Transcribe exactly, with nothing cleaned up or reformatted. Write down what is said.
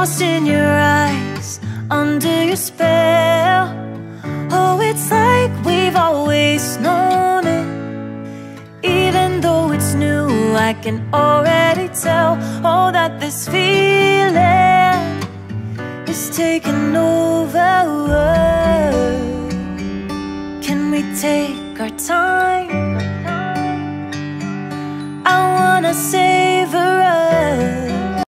lost in your eyes, under your spell. Oh, it's like we've always known it. Even though it's new, I can already tell. Oh, that this feeling is taking over.